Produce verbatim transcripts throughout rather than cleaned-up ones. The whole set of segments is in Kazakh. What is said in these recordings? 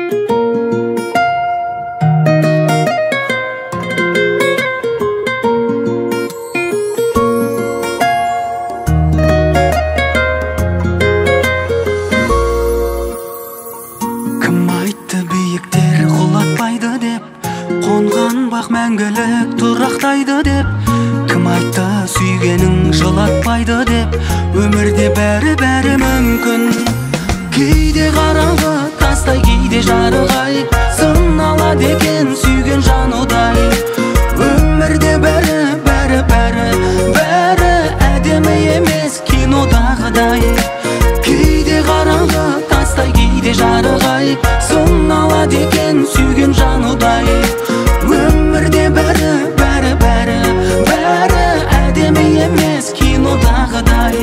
мәңгілік тұрақтайды деп, кім айтты сүйгенің жылатпайды деп. Өмірде бәрі-бәрі мүмкін. Кейде қараңғы тастай, кейде жарығай, сыналады екен сүйген жанудай. Өмірде бәрі-бәрі-бәрі бәрі әдемі емес кинодағыдай. Кейде қараңғы тастай, кейде жарығай, сыналады екен сүйген жанудай. Өмірде бәрі, бәрі, бәрі, бәрі әдемі емес кинодағыдай.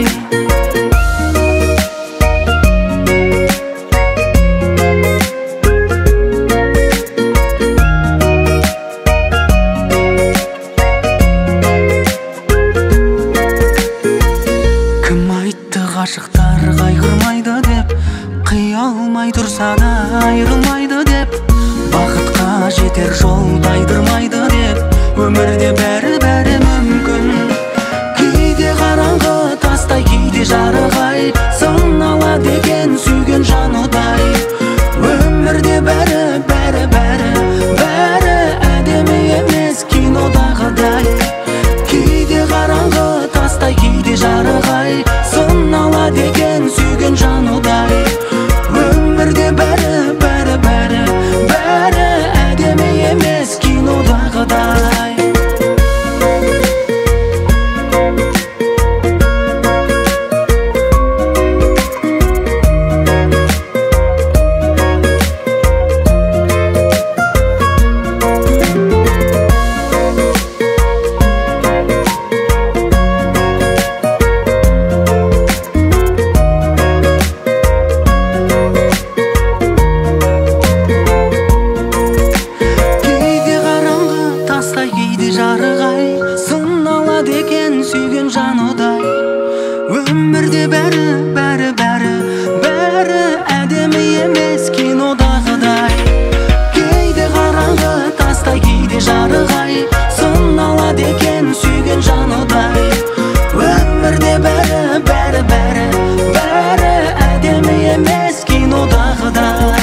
Кім айтты ғашықтар қайғырмайды деп, қия алмай тұрса да айырылмайды деп, бақытқа жетер жол тайдырмайды деп. Өмірде бәрі-бәрі мүмкін. Кейде қараңғы тастай, кейде жарығай, сыналады екен сүйген жанудай. Өмірде бәрі-бәрі бәрі бәрі әдемі емес кинодағыдай. Кейде қараңғы тастай, кейде жарығай, сыналады екен сүйген жанудай. Өмірде бәрі-бәрі бәрі бәрі әдемі емес кинодағыдай. Өмірде бәрі, бәрі, бәрі, бәрі әдемі емес кинодағыдай. Кейде қараңғы тастай, кейде жарығай, сыналады екен сүйген жанудай. Өмірде бәрі, бәрі, бәрі, бәрі әдемі емес кинодағыдай.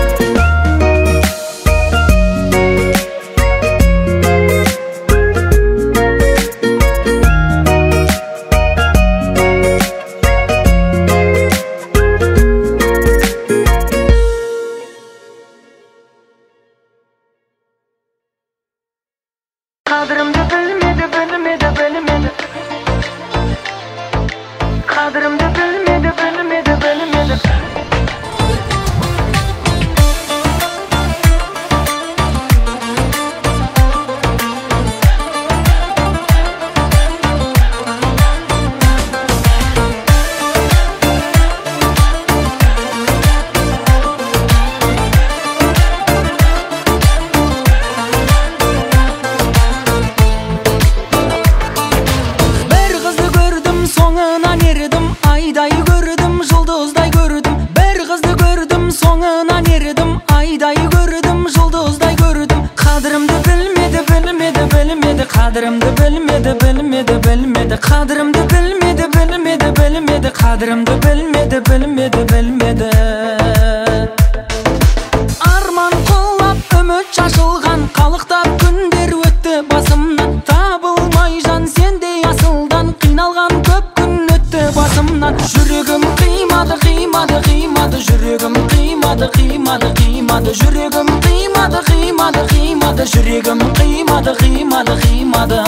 Қадірімді білмеді, білмеді, білмеді. Қадірімді білмеді, білмеді, білмеді. Айдай көрдім, жұлдыздай көрдім. Бір қызды көрдім, соңынан ердім. Айдай көрдім, жұлдыздай көрдім. Қадірімді білмеді, білмеді, білмеді. Қадірімді білмеді, білмеді, білмеді. Қадірімді білмеді, білмеді, білмеді. Қадірімді білмеді, білмеді, білмеді. Арман қолап үміт шашылған, қалықтап күндер өтті басымнан. Табылмай жан сендей асылдан, қиналған көп күн өтті басымнан. Жүрегім қимады, қимады, қимады. Жүрегім қимады, қимады, қимады. Жүрегім қимады, қимады, қимады. Жүрегім қимады, қимады, қимады.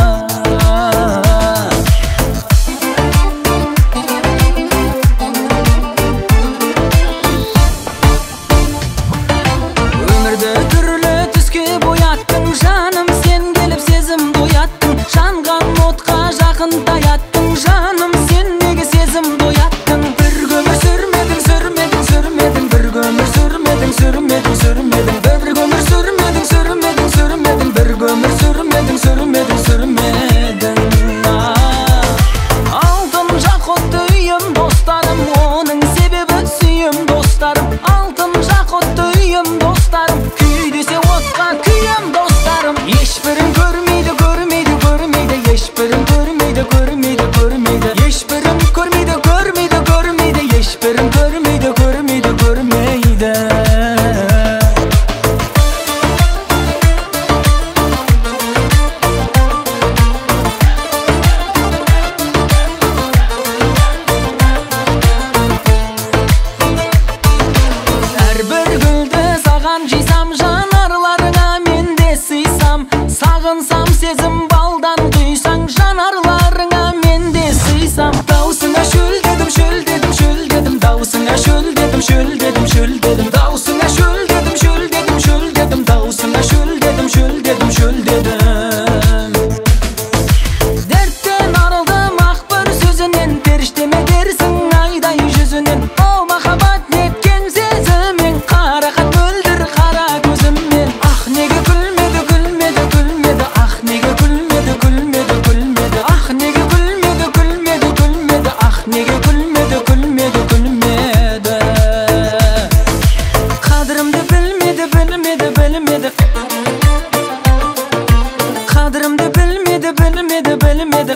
Өмірді түрлі түске бояттың, жаным сен келіп сезімді ояттың. Жанған отқа жақын таяттың, жаным сен неге сезімді ояттың. Бір өмір сүрмедің, сүрмедің, сүрмедің. Бір өмір сүрмедің, сүрмедің, сүрмедің. Бір өмір сүрмедің, сүрмедің, сүрмедің. Бір өмір сүрмедің, сүрмедің, сүрмедің. Алтын жақұтты үйім достарым, оның себебі сүйім достарым. Алтын жақұтты үйім достарым. Qadrimni bilmedi, bilmedi, bilmedi. Qadrimni bilmedi, bilmedi, bilmedi.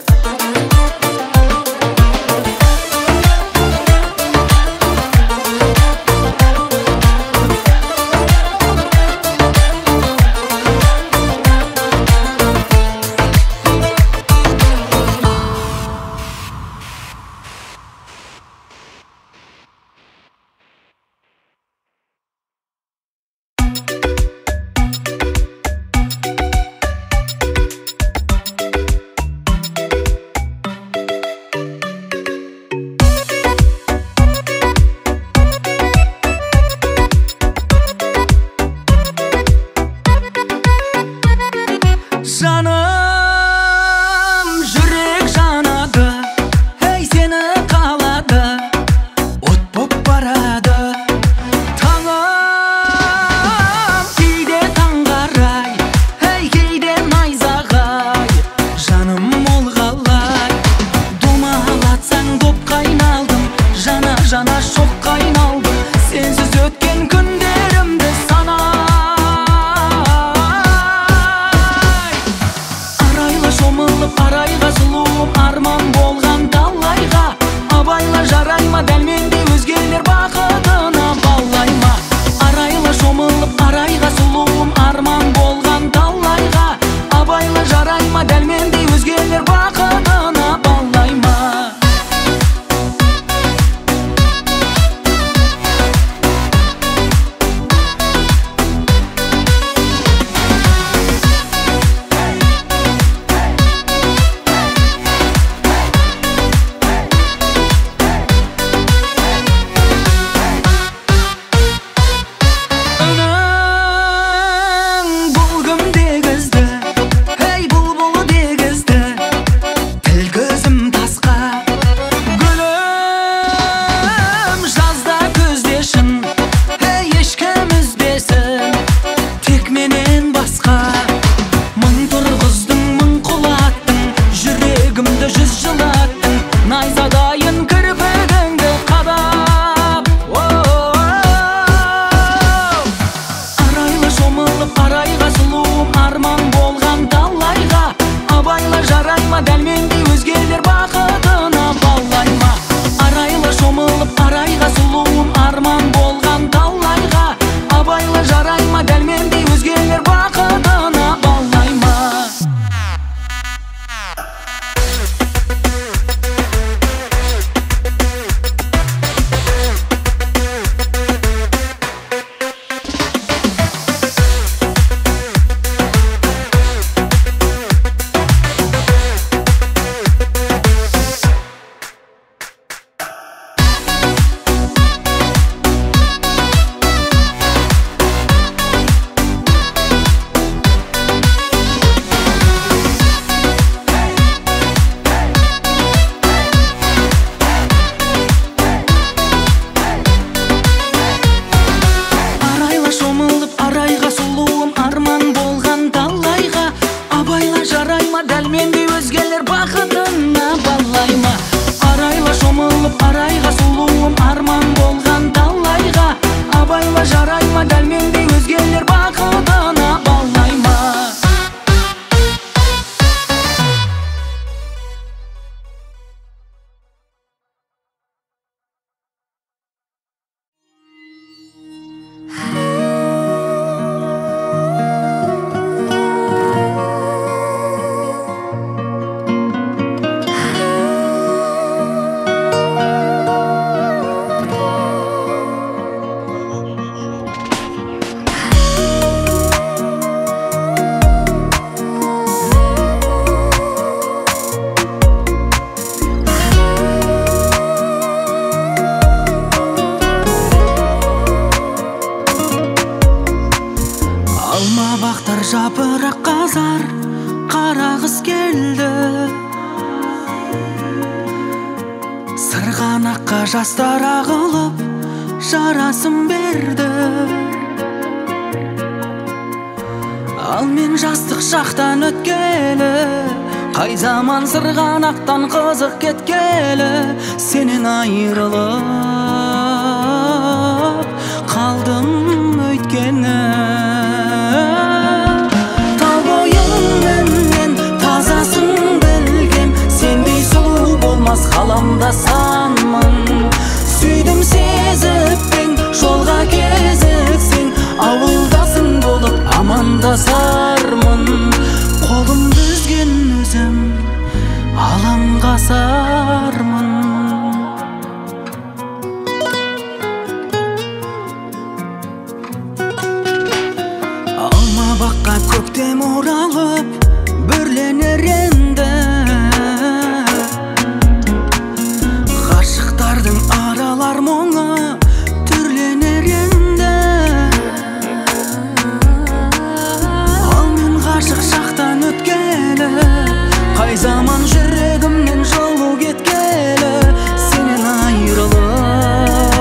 жапырақ қазар қара қыз келді, сырғанаққа жастар ағылып жарасын берді. Ал мен жастық шақтан өткелі, қай заман сырғанақтан қызық кеткелі, сенен айырылып қалдым көктем оралып бүрленер енді, ғашықтардың аралар мұңы түрленер енді. Ал мен ғашық шақтан өткелі, қай заман жүрегімнен жылу кеткелі, сенен айрылып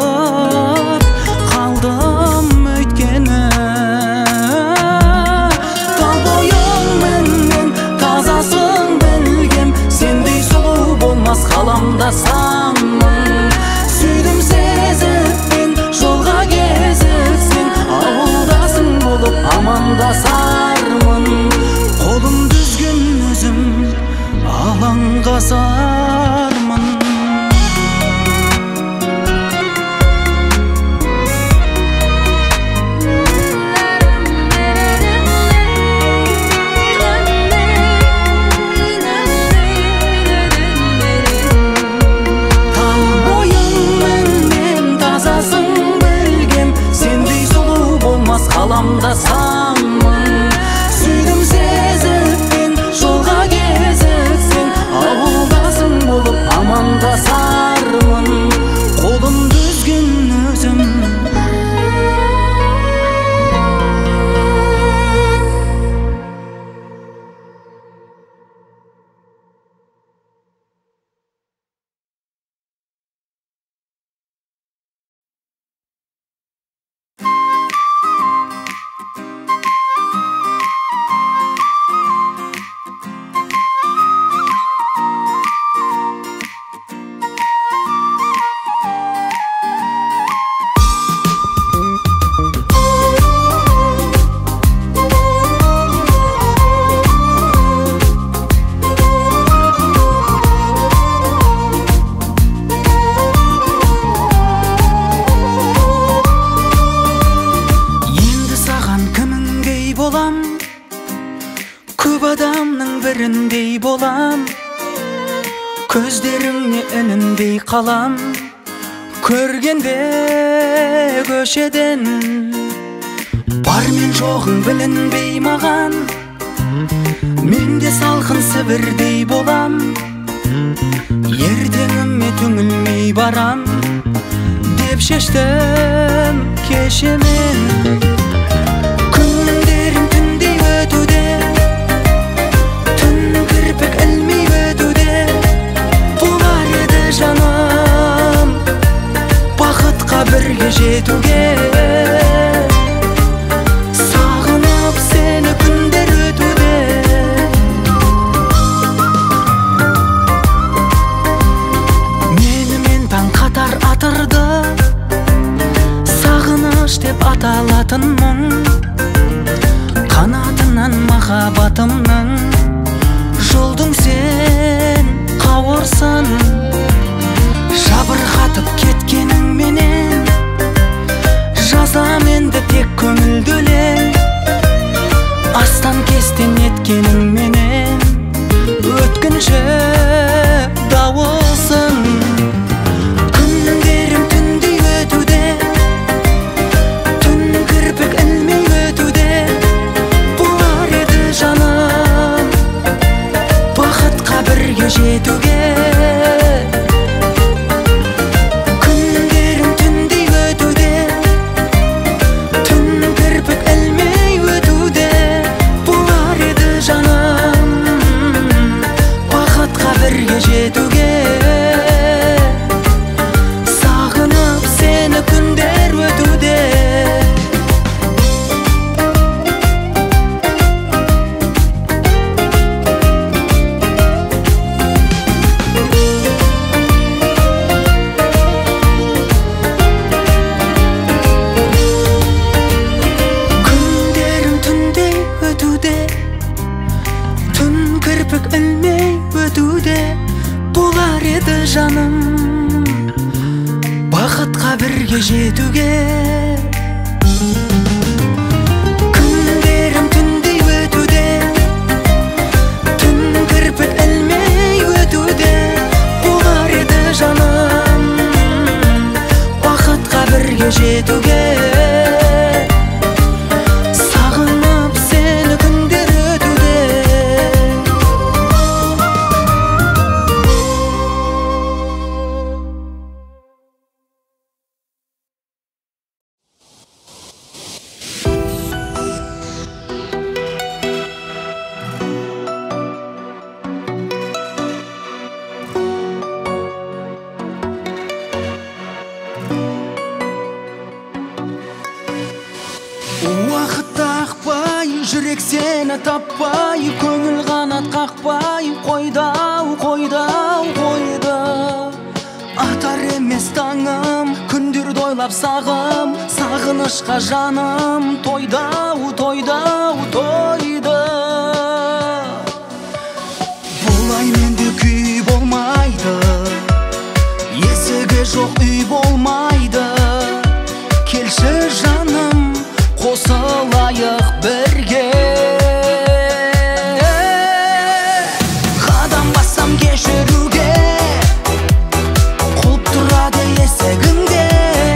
қалдым өйткені. Тал бойыңмен мен тазасың білгем, сендей сұлу болмас ғаламда санмын. Сүйдім сезікпен жолға кезіксең, ауылдасың болып амандасармын. Қолым дүзген өзім алаңға сармын. Тал бойыңмен мен тазасың білгем, сендей сұлу болмас ғаламда санмын. Сүйдім сезікпен жолға кезіксең, ауылдасың болып амандасармын. Қолым дүзген өзім біріндей болам, көздеріңне ініндей қалам. Көргенде көшеден бар мен жоғың білінбей маған, менде салқын Сібірдей болам. ертеңіме түңілмей барам деп шештім кеше мен. Күндерім түндей өтуде, түн кірпік ілмей өтуде, болар еді жаным бақытқа бірге жетуге. Сағынып сені күндер өтуде, менімен таң қатар атырды сағыныш деп аталатын мұң. Қанатынан махаббатымның жолдың сен қауырсын. Жабырқатып кеткеніңменен жазам енді тек көңілді өлең. Астан кестен еткеніңменен өткінші дауылсың. Күндерім түндей өтуде, түн кірпік ілмей өтуде, болар еді жаным бақытқа бірге жетуге. Күндерім Уақытта ақпай, жүрек сені таппай, көңіл қанат қақпай, қойдау, қойдау, қойды. Атар емес таңым, күндерді ойлап сағым, сағынышқа жаным, тойдау, тойдау, тойды. Бұлай менде күй болмайды, есігі жоқ үй болмайды. Келші жаным, қосылайық бірге. Қадам бассам кешіруге, құлып тұрады есігіңде.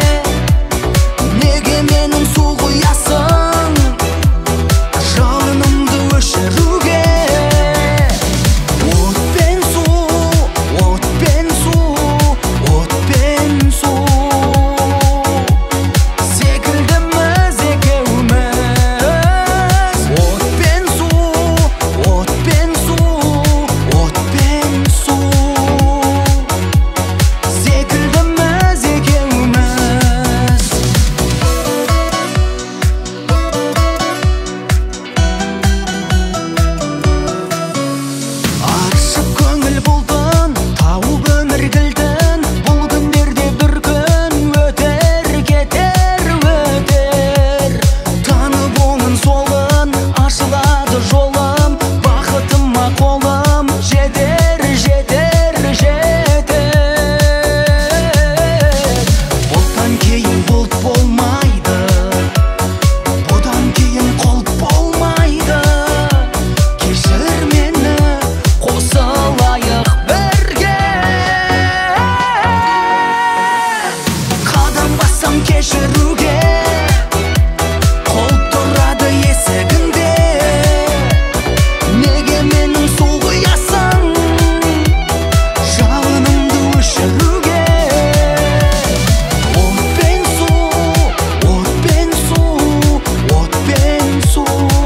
Неге менің су құясың, жалынымды өшіруге. Отпен су, отпен су, отпен су секілдіміз екеуміз. Отпен су, отпен су, отпен су секілдіміз екеуміз. Аршып көңіл бұлдың, тауып өмір кілтін. Бұл күндерде бір күн өтер, кетер, өтер. Танып оның солын, ашылады жолым. Бақытыма қолым жетер, жетер, жетер. Бұлттан кейін бұлт болмайды, бұдан кейін құлт болмайды. Кешір мені, қосылайық бірге. Қадам бассам кешіруге, құлып тұрады есігіңде. Неге менің су құясың, жалынымды өшіруге. Отпен су, отпен су, отпен су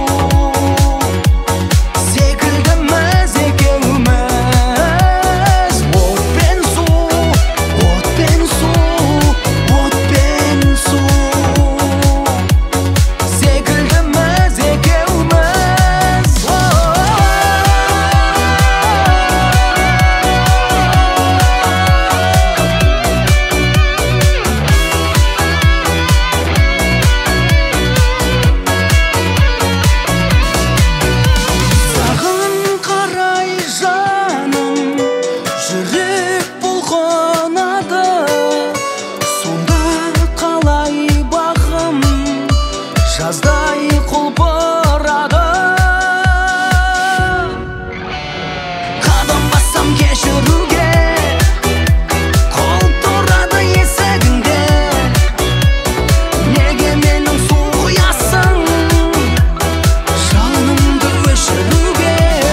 секілдіміз екеуміз. Отпен су, отпен су, отпен су секілдіміз екеуміз. Саған қарай жаным, жүрек бұлқынады. Сонда қалай бағым, жаздай құлпырады. Қадам бассам кешіруге, құлып тұрады есігіңде. Неге менің су құясың, жалынымды өшіруге.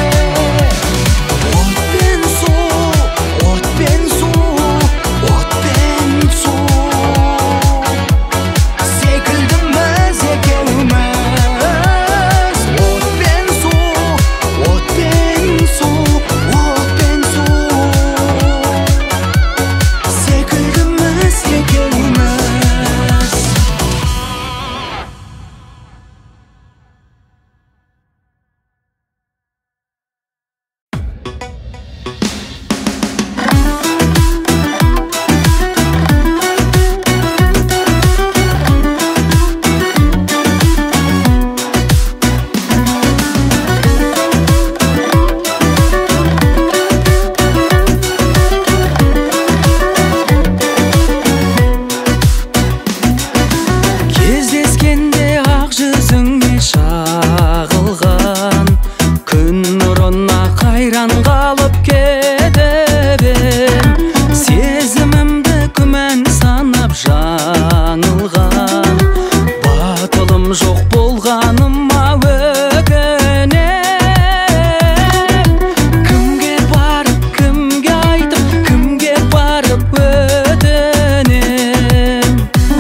Отпен су, отпен су, отпен су секілдіміз екеуміз. Отпен су, отпен су, отпен су секілдіміз екеуміз. Кездескенде ақ жүзіңе шағылған, күн нұрына қайран қалып кетіп ем. Сезімімді күмән санап жаңылған, батылым жоқ болғаныма өкінем. Кімге барып, кімге айтып, кімге барып өтінем.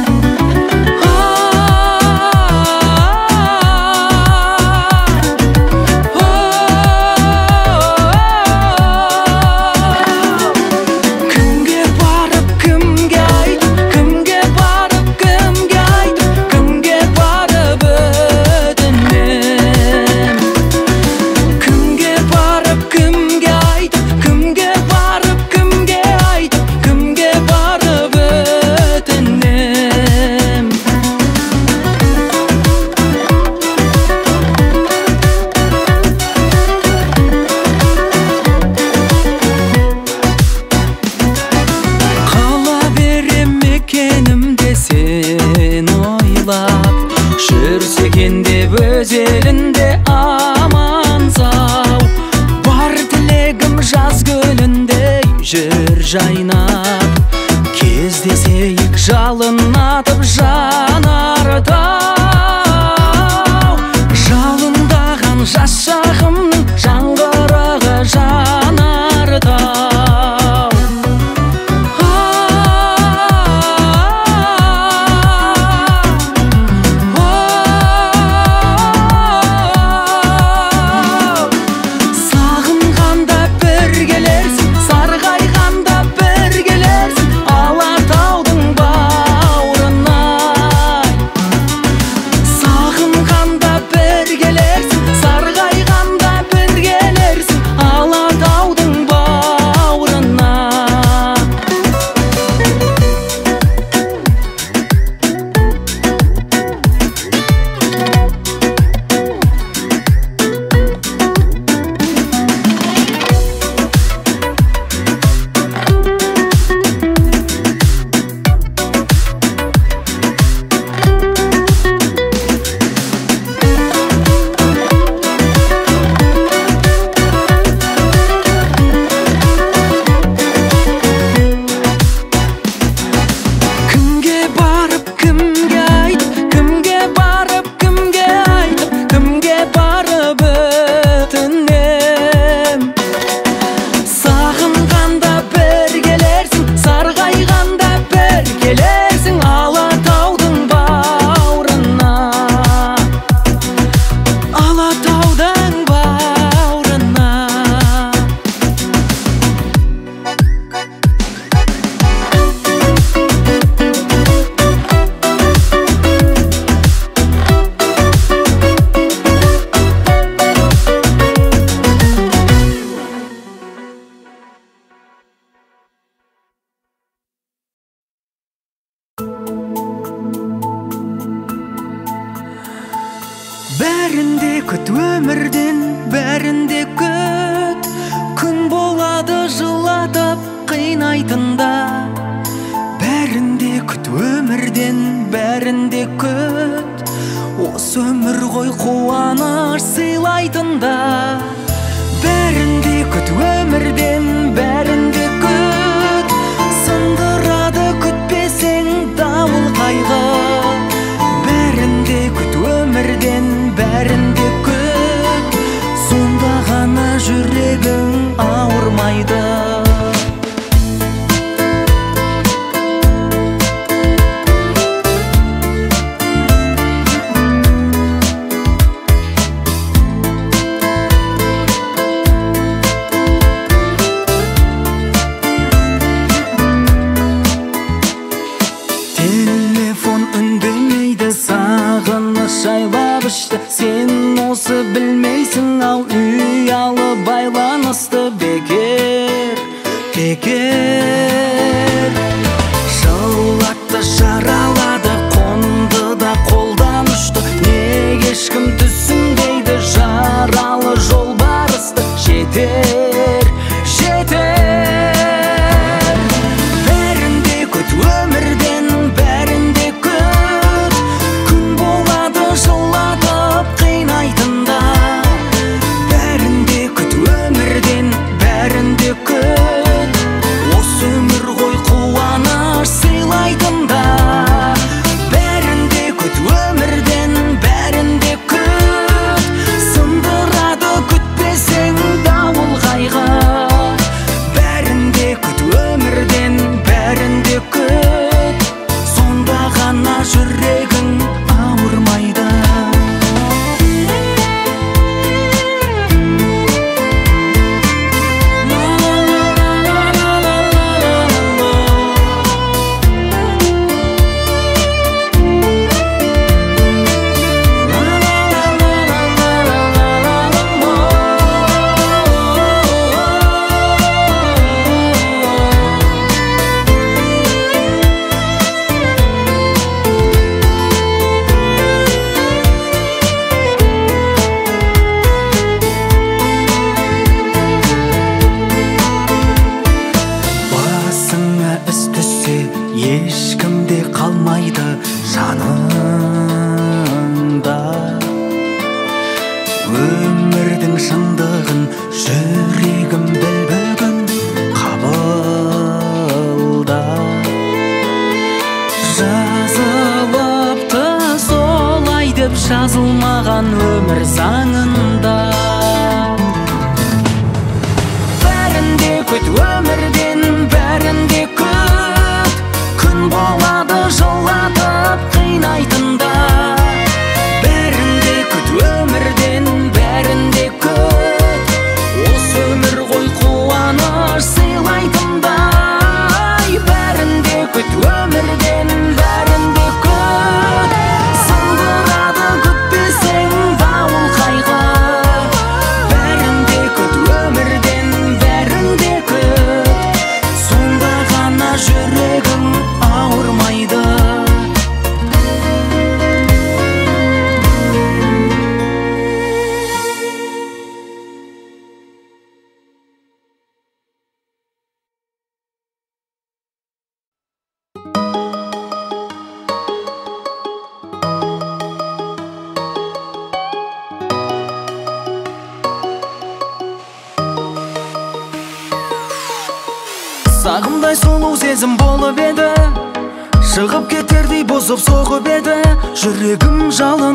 Кімге барып, кімге айтып, кімге барып, кімге айтып, кімге барып жүрсе екен деп өз елінде аман сау. Бар тілегім жаз көліндей жүр жайнап, кездесейік жалынатып жанарда. Жалындаған жас шағымның жаңғырығы жанарда. Сағынғанда бір келерсің, сарғайғанда бір келерсің, Алатаудың бауырына. Сағынғанда бір келерсің, сарғайғанда бір келерсің, Алатаудың бауырына. Кімге барып кімге айтып, кімге барып кімге айтып, кімге барып өтінем. Сағынғанда бір келерсің, сарғайғанда бір келерсің, Алатаудың бауырына. Алатаудың бауырына. Бәрінде күт өмірден, бәрінде күт. Күн болады жылатып қинайтында. Бәрінде күт өмірден, бәрінде күт. Осы өмір ғой қуаныш сыйлайтында. Бәрінде күт өмірден, бәрінде күт. Сындырады күтпесең дауыл қайғы. Бәрінде күт өмірден, бәрінде күт. Сонда ғана жүрегің ауырмайды. Телефон үндемейді, сағыныш жайлап ішті. Сен осы білмейсің ау, ұялы байланысты бекер, бекер. Жылатты, жаралады, қонды да қолдан ұшты. Неге ешкім түсінбейді жаралы жолбарысты. Жетер, жетер. Бәрінде күт өмірден, бәрінде күт. Күн болады жылатып қинайтында. Бәрінде күт өмірден, бәрінде күт. Осы өмір ғой қуаныш сыйлайтында. жазылмаған өмір заңында. Бәрінде күт өмірден, бәрінде күт, күн болады жылатып қинайтында. Бәрінде күт өмірден, бәрінде күт, осы өмір ғой қуаныш сыйлайтында. Бәрінде күт өмірден, бәрінде күт, сындырады күтпесең дауыл қайғы. Бәрінде күт өмірден, бәрінде күт, сонда ғана жүрегің ауырмайды. Сағымдай сұлу сезім болып еді, шығып кетердей бұзып соғып еді. Жүрегім жалын,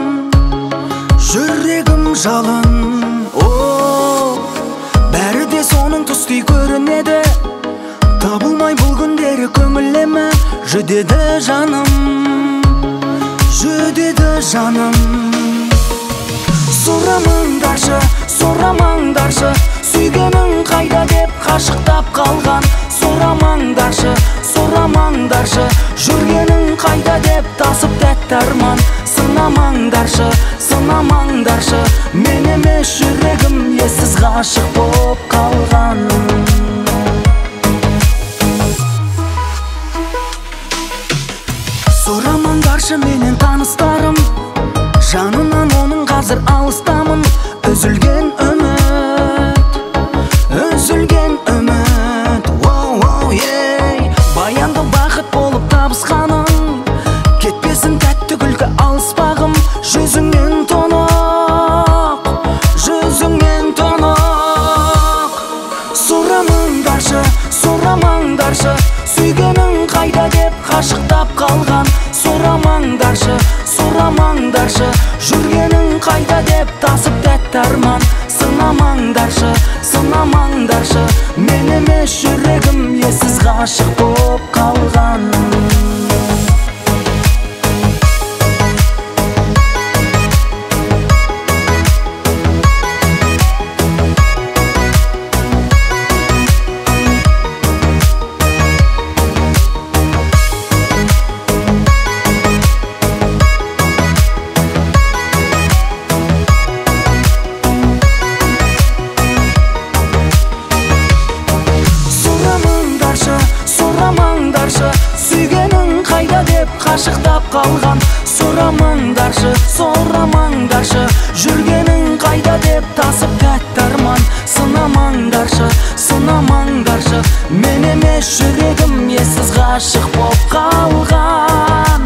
жүрегім жалын. О, бәрі де соның түстей көрінеді. Табылмай бұл күндері көңіліме жүдеді жаным, жүдеді жаным. Сұрамаңдаршы, сұрамаңдаршы, сүйгенің қайда деп қашықтап қалған. Сұрамаңдаршы, сұрамаңдаршы, жүргенің қайда деп тасып тәтті арман. Сынамаңдаршы, сынамаңдаршы, мен емес жүрегім ессіз ғашық болып қалған. Сұрамаңдаршы менен таныстарым, жанынан оның қазір алыстамын. Үзілген үміт, үзілген үміт, оу-оу, ей. Баянды бақыт болып табысқаның, кетпесін тәтті күлкі алыспағым. Жүзіңнен тұнық, жүзіңнен тұнық. Сұрамаңдаршы, сұрамаңдаршы, сүйгенің қайда деп қашықтап қалған. Сұрамаңдаршы, сұрамаңдаршы, жүргенің қайда деп тасып тәтті арман. Сынамаңдаршы, сынамаңдаршы, мен емес жүрегім ессіз ғашық болып қалған. Сүйгенің қайда деп қашықтап қалған. Сұрамаңдаршы, сұрамаңдаршы, жүргенің қайда деп тасып тәтті арман. Сынамаңдаршы, сынамаңдаршы, мен емес жүрегім ессіз ғашық болып қалған.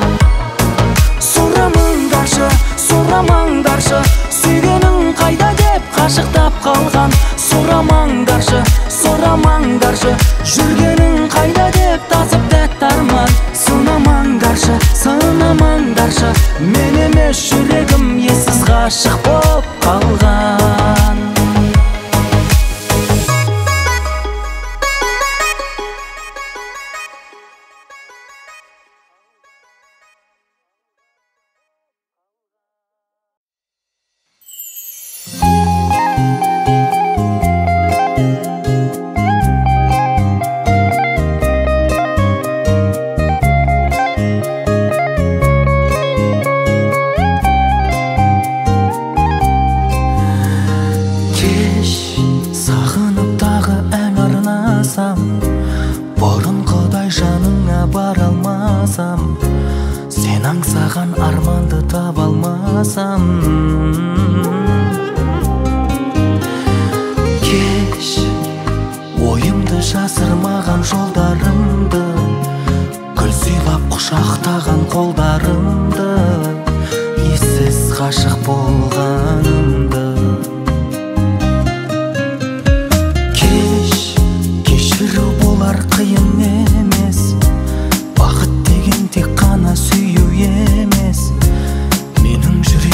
Сұрамаңдаршы, сұрамаңдаршы, сүйгенің қайда деп қашықтап қалған. Сұрамаңдаршы, сұрамаңдаршы, жүргенің қайда деп тасып тәтті арман. Сынамаңдаршы, сынамаңдаршы, мен емес жүрегім ессіз ғашық болып қалған. Сен аңсаған арманды таба алмасам, кеш ойымды жасырмаған жолдарымды, гүл сыйлап құшақтаған қолдарымды, ессіз ғашық болғанымды. Кеш, кешіру болар қиын емес, бақыт деген тек қана сүю емес. Менің жүрегім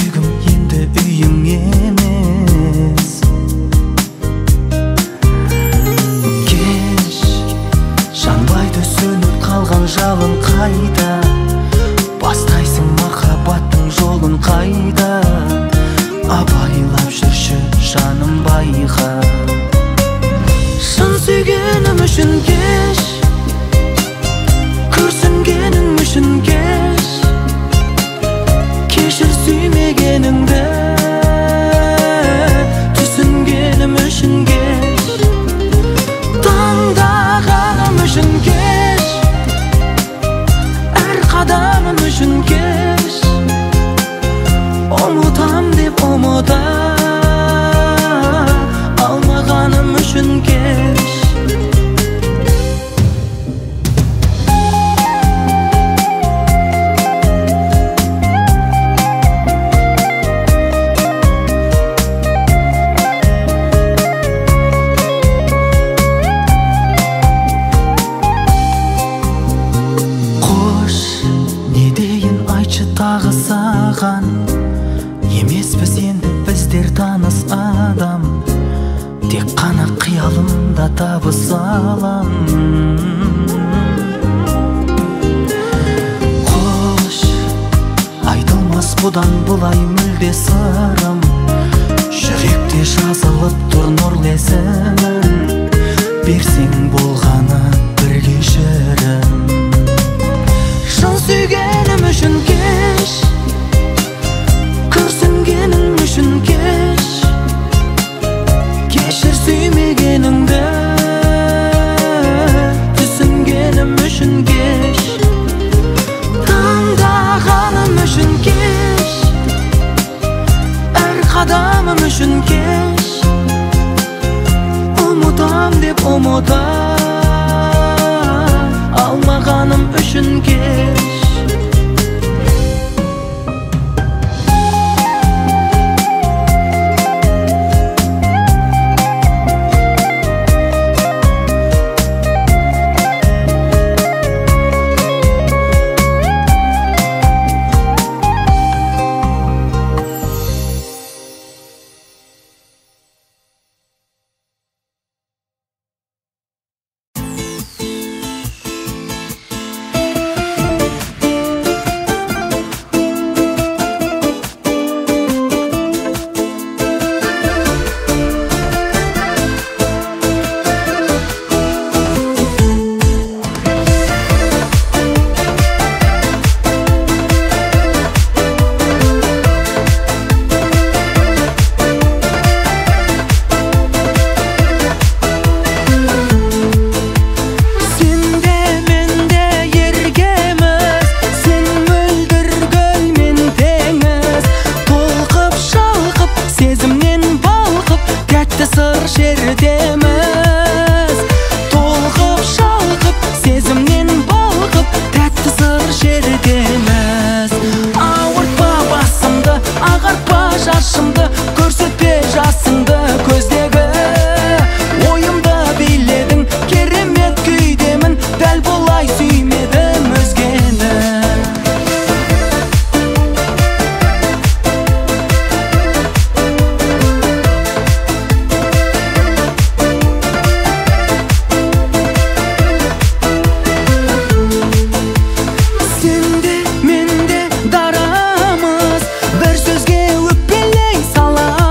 Сүймегеніңді түсінгенім үшін кеш, таңдағаным үшін кеш, әр қадамым үшін кеш, ұмытам деп ұмыта алмағаным үшін кеш. Тағы саған емеспіз енді біздер таныс адам, тек қана қиялымда табысалам. Қош, айтылмас бұдан бұлай мүлде сырым, жүректе жазылып тұр нұрлы есімің, берсең болғаны бір кешірім. Шын сүйгенім үшін кеш, күрсінгенім үшін кеш, кешір сүймегеніңді түсінгенім үшін кеш, таңдағаным үшін кеш, әр қадамым үшін кеш, ұмытам деп ұмыта алмағаным үшін кеш. Дарамыз бір сөзге өкпелей сала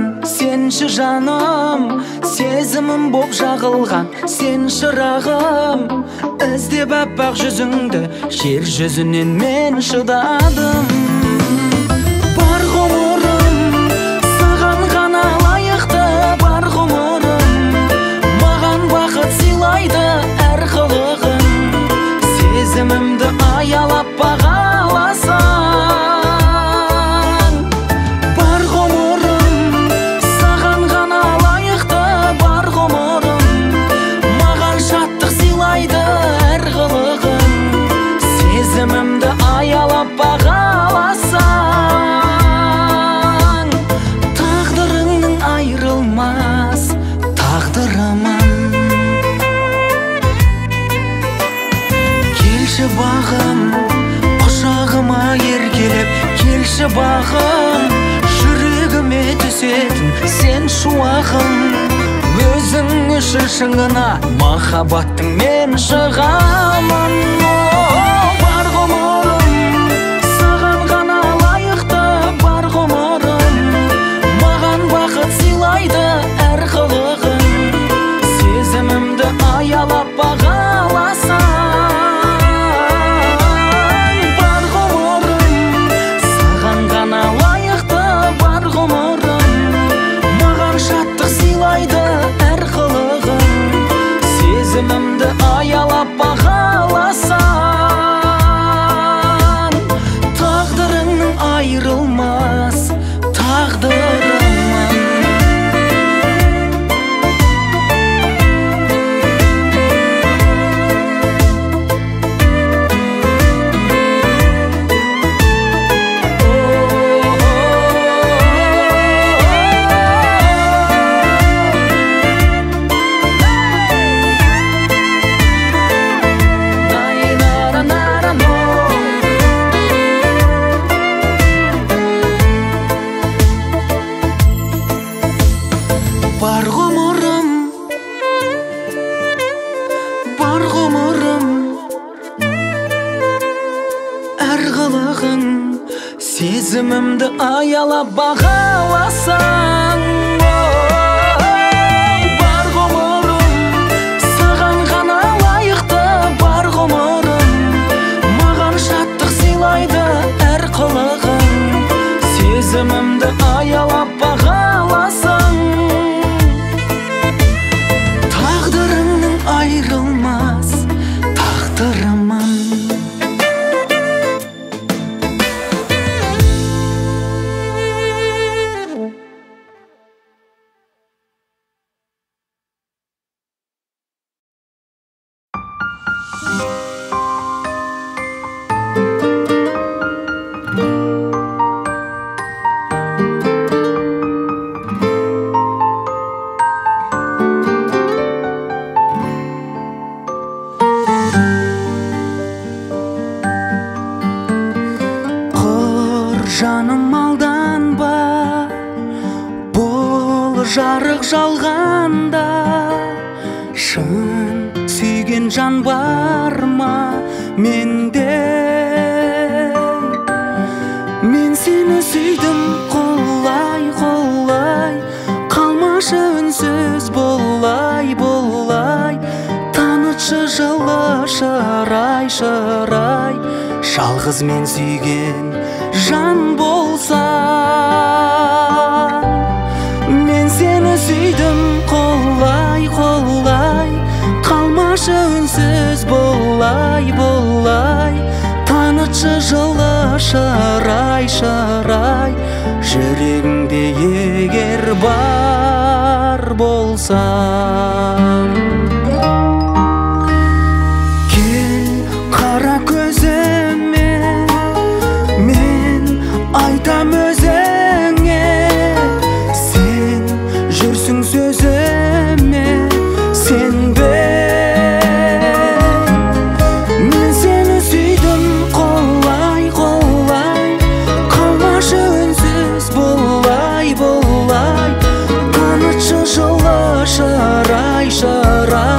сенші жаным, сезімім боп жағылған сен шырағым. Іздеп аппақ жүзіңді жер жүзінен мен шыдадым. Бар ғұмырым саған ғана лайықты, бар ғұмырым маған бақыт сыйлайды әр қылығын. Сезімімді аялап бағаласаң, бар ғұмырым саған ғана лайықты, бар ғұмырым маған шаттық сыйлайды әр қылығын. Сезімімді аялап бағаласаң, тағдырыңның айрылмас тағдырымын. Келші бағым, құшағыма еркелеп, келші бағым, жүрегіме түсетін сен шуағым. Өзің үшін шыңына махаббаттың мен шығамын. Бар ғұмырым саған ғана лайықты, бар ғұмырым маған бақыт сыйлайды әр қылығын. Сезімімді аялап бағаласаң, бар ғұмырым саған ғана лайықты, бар ғұмырым маған шаттық сыйлайды әр қылығын. Сезімімді аялап бағаласаң, тағдырыңның айрылмас тағдырымын. Бар ғұмырым, бар ғұмырым әр қылығын. Сезімімді аялап бағаласаң, бар ғұмырым саған ғана лайықты, бар ғұмырым маған шаттық сыйлайды әр қылығын. Сезімімді аялап бағаласаң, тағдырыңның айрылмас тағдырымын. Жаным алданба, бұл жарық жалғанда. Шын сүйген жан бар ма менде? Мен сені сүйдім қолай қолай, қалмашы үнсіз болай болай. Танытшы жылы шырай шырай, жалғыз мен сүйген жан болса. Мен сені сүйдім қолай қолай, қалмашы үнсіз болай болай. Танытшы жылы шырай шырай, жүрегіңде егер бар болсам. Кел қара көзіме, мен айтам өзіңе. Сен жүрсің сөзіме сенбе. Мен сені сүйдім қолай қолай, қалмашы үнсіз болай болай. Танытшы жылы шырай шырай,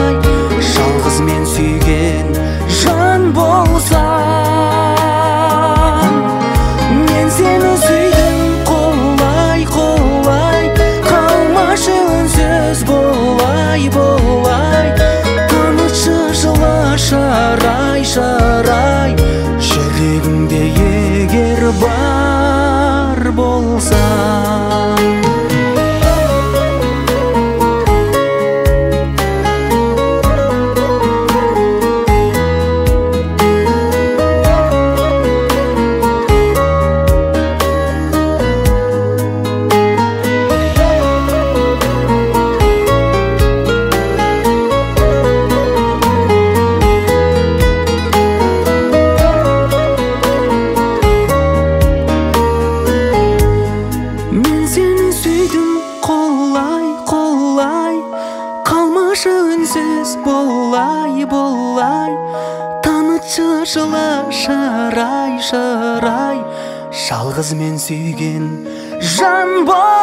үнсіз болай болай, танытшы жылы шырай шырай, жалғыз мен сүйген жан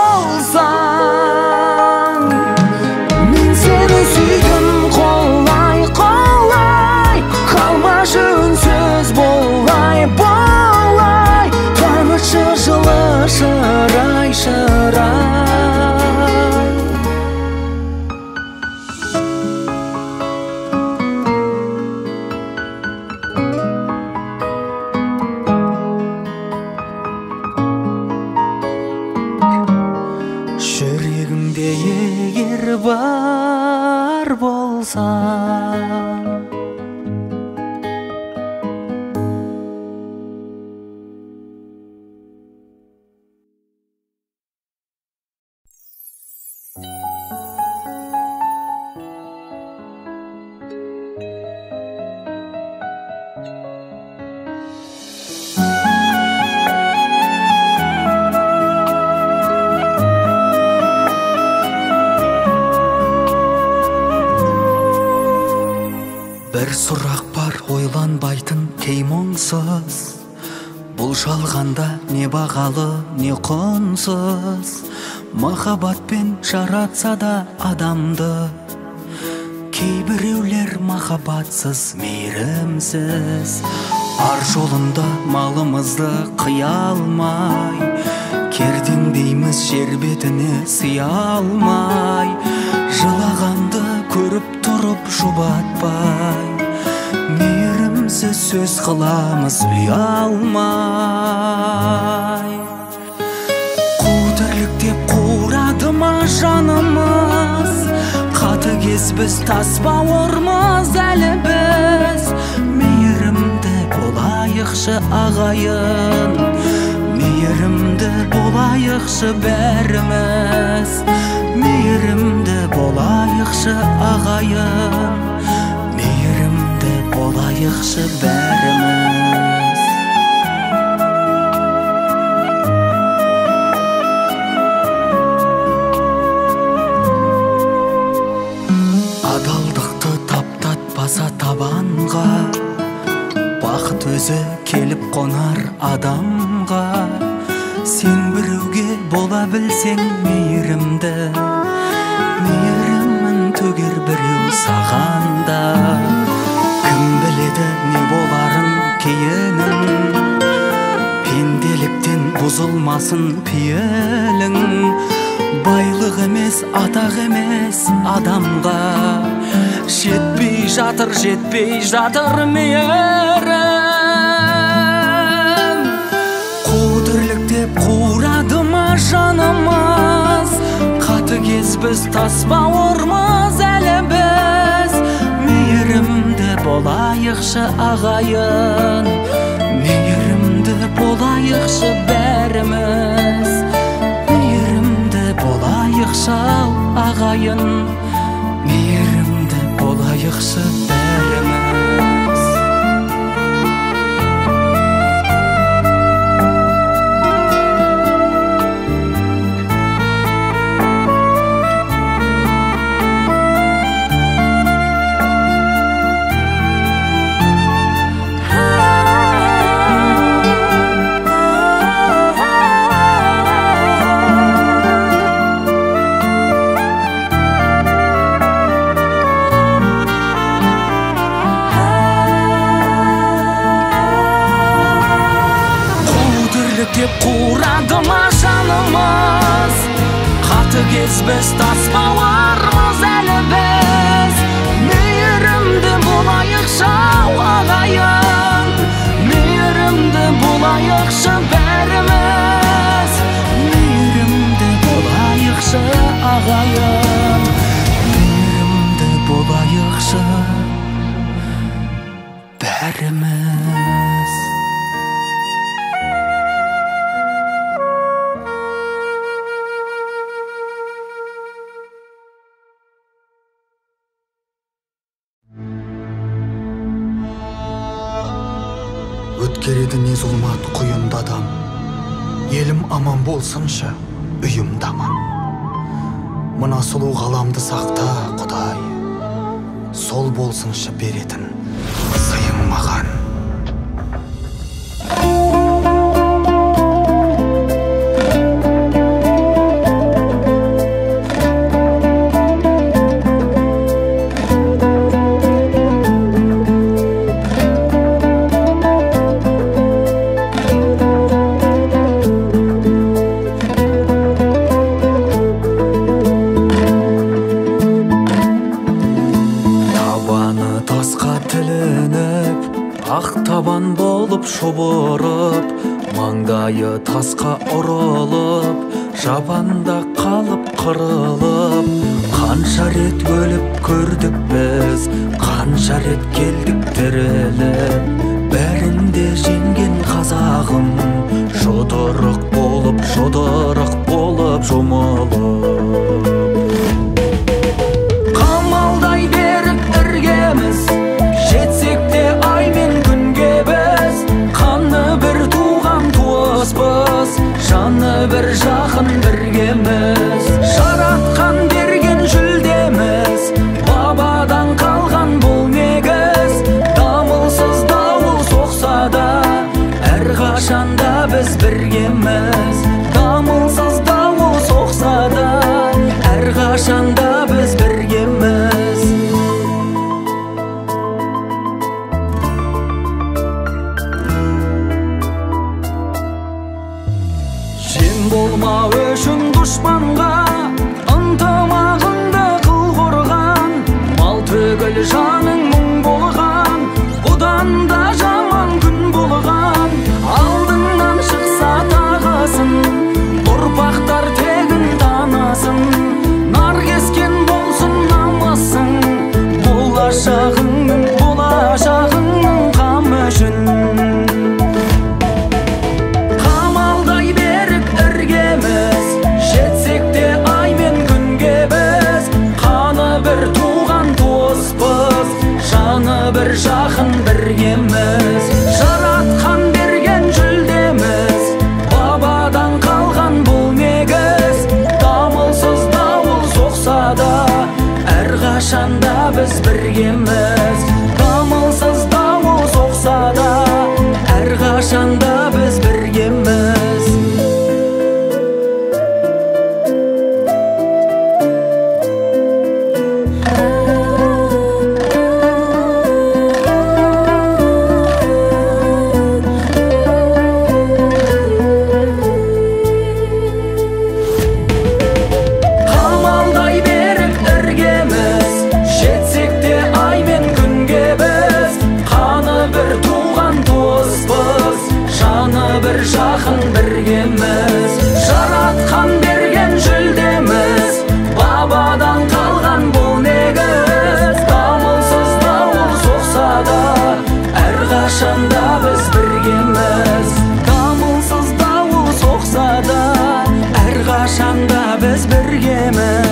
болсаң. Мен сені сүйдім қолай қолай, қалмашы үнсіз болай болай, танытшы жылы шырай шырай. Жүрегімде егер бар болса, бір сұрақ бар ойланбайтын кей мұңсыз, бұл жалғанда не бағалы не құнсыз, махаббатпен жаратса да адамды, кейбіреулер махаббатсыз мейірімсіз, ар жолында малымызды қия алмай, кердеңдейміз жер бетіне сыя алмай, жылағанды көріп тұрып жұбатпай, мейірімсіз сөз қыламыз ұялмай. Қу тірлік деп қурады ма жанымыз, қатыгез біз тас бауырмыз әлі біз, мейірімді болайықшы ағайын, мейірімді болайықшы бәріміз, мейірімді болайықшы ағайын, мейірімді болайықшы бәріміз. Адалдықты таптатпаса табанға, бақыт өзі келіп қонар адамға, сен біреуге бола білсең мейірімді, мейірімін төгер біреу сағанда. Кім біледі не боларын кейінін, пенделіктен бұзылмасын пейілің, байлық емес атақ емес адамға, жетпей жатыр жетпей жатыр мейірім. Қу тірлік деп қурады ма жанымыз, қатыгез біз тас бауырмыз әлі біз, мейірімді болайықшы ағайын, мейірімді болайықшы бәріміз, мейірімді болайықшы ағайын, мейірімді болайықшы бәріміз. Деп қурады ма жанымыз, қатыгез біз тас бауырмыз әлі біз, мейірімді болайықшы ағайын, мейірімді болайықшы бәріміз, мейірімді болайықшы ағайын, мейірімді болайықшы бәріміз. Өткереді не зұлмат құйынды адам, елім аман болсыншы, үйім даман. Мына сұлу ғаламды сақта, Құдай, сол болсыншы беретін сыйың маған. Ақ табан болып шобырып, маңдайы тасқа ұрылып, жабанда қалып қырылып, қанша рет өліп көрдік біз, қанша рет келдік тіріліп, бәрінде жеңген қазағым, жұдырық болып, жұдырық болып жұмылып. Қамалдай беріп іргеміз, жетсек те ай мен күнге біз, қаны бір туған туыспыз, жаны бір жақын біргеміз. Жаратқан берген жүлдеміз, бабадан қалған бұл негіз. Дамылсыз дауыл соқса да, әрқашанда біз біргеміз. Дамылсыз дауыл соқса да, әрқашанда біз біргеміз. Болма өшін дұшпанға, ынтымағыңды қыл қорған, мал түгіл жаның мұң болған, бұдан да жаман күн болған. Алдыңнан шықса тағасын, ұрпақтар тегін танасын, нар кескен болсын намысың, болашағыңның, болашағыңның қам үшін. Жетсек те ай мен күнге біз, қаны бір туған туыспыз, жаны бір жақын біргеміз. Жаратқан берген жүлдеміз, бабадан қалған бұл негіз. Дамылсыз дауыл соқса да, әрқашанда біз біргеміз. Дамылсыз дауыл соқса да, әрқашанда біз біргеміз. Бір жақын біргеміз. Жаратқан берген жүлдеміз, бабадан қалған бұл негіз. Дамылсыз дауыл соқса да, әрқашанда біз біргеміз. Дамылсыз дауыл соқса да, әрқашанда біз біргеміз.